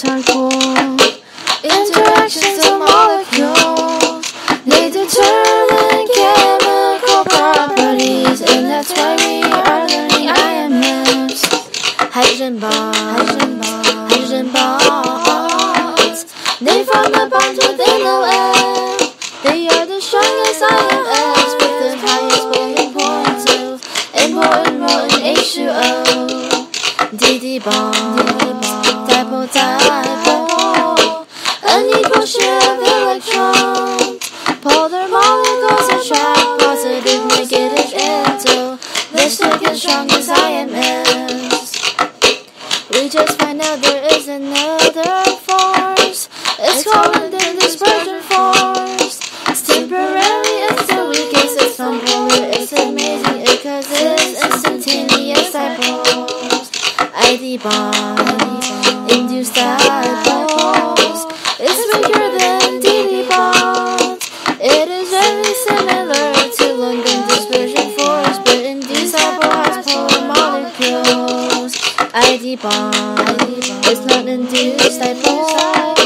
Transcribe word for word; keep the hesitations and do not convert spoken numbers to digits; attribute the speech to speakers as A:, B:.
A: these are cool. Interactions of molecules, they determine chemical properties, and that's why we are learning I M Fs. Hydrogen bonds, hydrogen bonds, hydrogen bonds. They form the bonds within O L. They are the strongest I M Fs with the highest boiling points of important role in H two O. D D bonds, dipole, dipole. Unequal share of electrons. Polar molecules attract positive, negative into the second strongest I M Fs. We just find out there is another force. It's called the dispersion force. It's temporary, it's the weakest, it's nonpolar. It's amazing because it's instantaneous dipoles. I D bonds, induced dipoles. It's weaker than D D bonds. It is very similar to London dispersion force, but induced dipole has polar molecules. I D bond, it's not induced dipole.